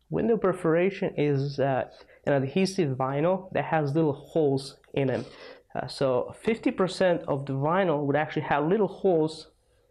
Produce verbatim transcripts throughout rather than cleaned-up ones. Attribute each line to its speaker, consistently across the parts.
Speaker 1: Window perforation is uh, an adhesive vinyl that has little holes in it. Uh, so fifty percent of the vinyl would actually have little holes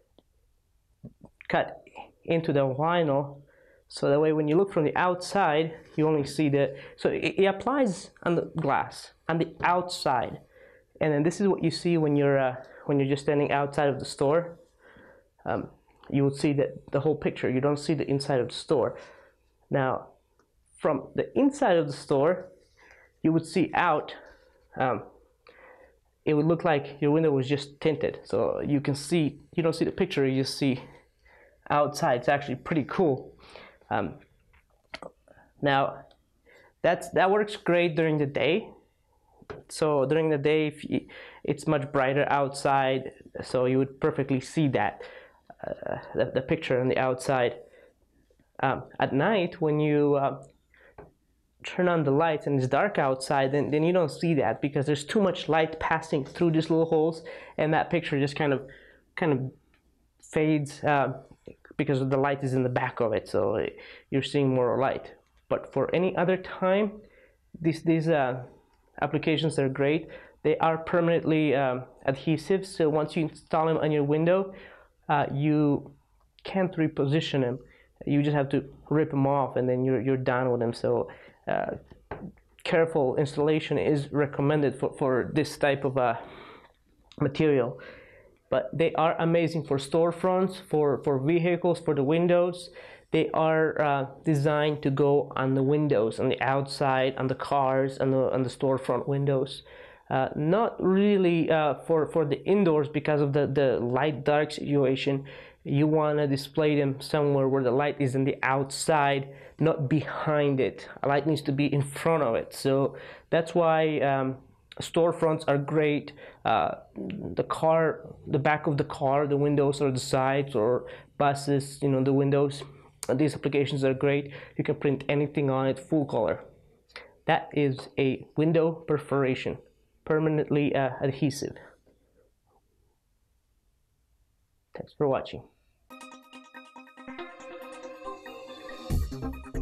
Speaker 1: cut into the vinyl, so that way when you look from the outside, you only see the, so it, it applies on the glass, on the outside. And then this is what you see when you're, uh, when you're just standing outside of the store. Um, you would see that the whole picture, you don't see the inside of the store. Now, from the inside of the store, you would see out, um, it would look like your window was just tinted. So you can see, you don't see the picture, you just see outside. It's actually pretty cool. Um, now, that's, that works great during the day. So during the day, if you, it's much brighter outside, so you would perfectly see that, uh, the, the picture on the outside. Um, at night, when you uh, turn on the lights and it's dark outside, then, then you don't see that because there's too much light passing through these little holes, and that picture just kind of kind of fades uh, because the light is in the back of it, so you're seeing more light. But for any other time, these, these uh, applications are great. They are permanently um, adhesive, so once you install them on your window, uh, you can't reposition them. You just have to rip them off and then you're, you're done with them. So uh, careful installation is recommended for, for this type of uh, material. But they are amazing for storefronts, for, for vehicles, for the windows. They are uh, designed to go on the windows, on the outside, on the cars, on the, on the storefront windows. Uh, not really uh, for, for the indoors because of the, the light-dark situation. You want to display them somewhere where the light is on the outside, not behind it. A light needs to be in front of it. So that's why um, storefronts are great. Uh, the car, the back of the car, the windows or the sides, or buses, you know, the windows. These applications are great. You can print anything on it, full color. That is a window perforation, permanently uh, adhesive. Thanks for watching.